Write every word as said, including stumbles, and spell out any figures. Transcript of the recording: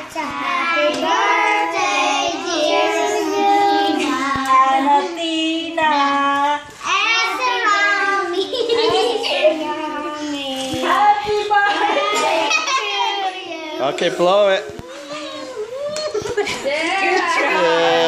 Happy birthday, dear Nina. Tina. And mommy. Happy birthday. Okay, blow it. Good job. Yeah.